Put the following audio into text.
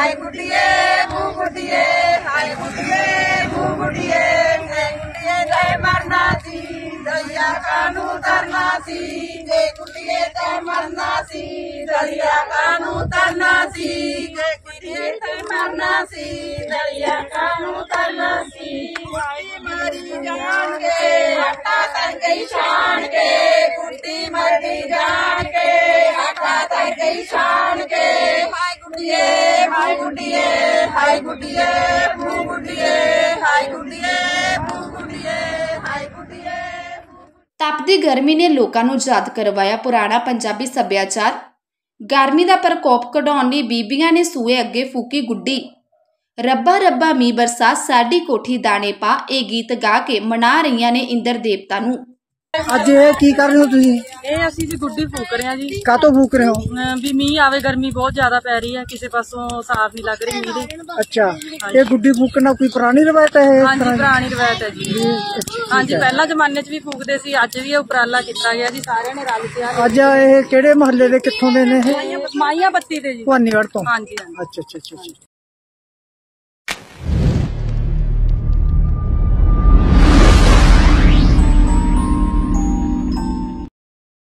हाय गुडिये भू गुडिये हाय गुडिये भू गुडिये गुडिये जय मरना सी दरिया कानू तरना सी जय गुडिये जय मरना सी दरिया कानू तरना सी जय गुडिये जय मरना सी दरिया कानू तरना सी मरी जान के हटा तर गई शान के कुर्ती मरी जान के हटा तर गई शान के हाय गुडिये हाय गुडिये हाय गुडिये भू गुडिये हाय गुडिये भू गुडिये हाय गुडिये। तपदी गर्मी ने लोगों को याद करवाया पुराना पंजाबी सभ्याचार। गर्मी का प्रकोप कढ़ाउण लई बीबियां ने सूए अगे फूकी गुड्डी। रब्बा रब्बा मी बरसा साडी कोठी दाने पा ये गीत गा के मना रही ने इंद्र देवता नूं। ਅੱਜ ਇਹ ਕੀ ਕਰ ਰਹੇ ਹੋ ਤੁਸੀਂ? ਇਹ ਅਸੀਂ ਜੀ ਗੁੱਡੀ ਫੂਕ ਰਹੇ ਹਾਂ ਜੀ। ਕਾਹਤੋਂ ਫੂਕ ਰਹੇ ਹੋ? ਵੀ ਮੀਂਹ ਆਵੇ, ਗਰਮੀ ਬਹੁਤ ਜ਼ਿਆਦਾ ਪੈ ਰਹੀ ਹੈ, ਕਿਸੇ ਪਾਸੋਂ ਸਾਫ਼ ਨਹੀਂ ਲੱਗ ਰਹੀ ਮੀਂਹ ਦੇ। ਅੱਛਾ, ਇਹ ਗੁੱਡੀ ਫੂਕਣਾ ਕੋਈ ਪੁਰਾਣੀ ਰਵਾਇਤ ਹੈ? ਹਾਂਜੀ, ਪੁਰਾਣੀ ਰਵਾਇਤ ਹੈ ਜੀ। ਹਾਂਜੀ, ਪਹਿਲਾਂ ਜ਼ਮਾਨੇ 'ਚ ਵੀ ਫੂਕਦੇ ਸੀ, ਅੱਜ ਵੀ ਇਹ ਉਪਰਾਲਾ ਕੀਤਾ ਗਿਆ ਜੀ, ਸਾਰਿਆਂ ਨੇ ਰਲ ਕੇ। ਅੱਜ ਇਹ ਕਿਹੜੇ ਮਹੱਲੇ ਦੇ, ਕਿੱਥੋਂ ਦੇ ਨੇ ਇਹ? ਮਾਈਆਂ ਬੱਤੀ ਦੇ ਜੀ, ਭਵਾਨੀਗੜ੍ਹ ਤੋਂ। ਹਾਂਜੀ। ਅੱਛਾ।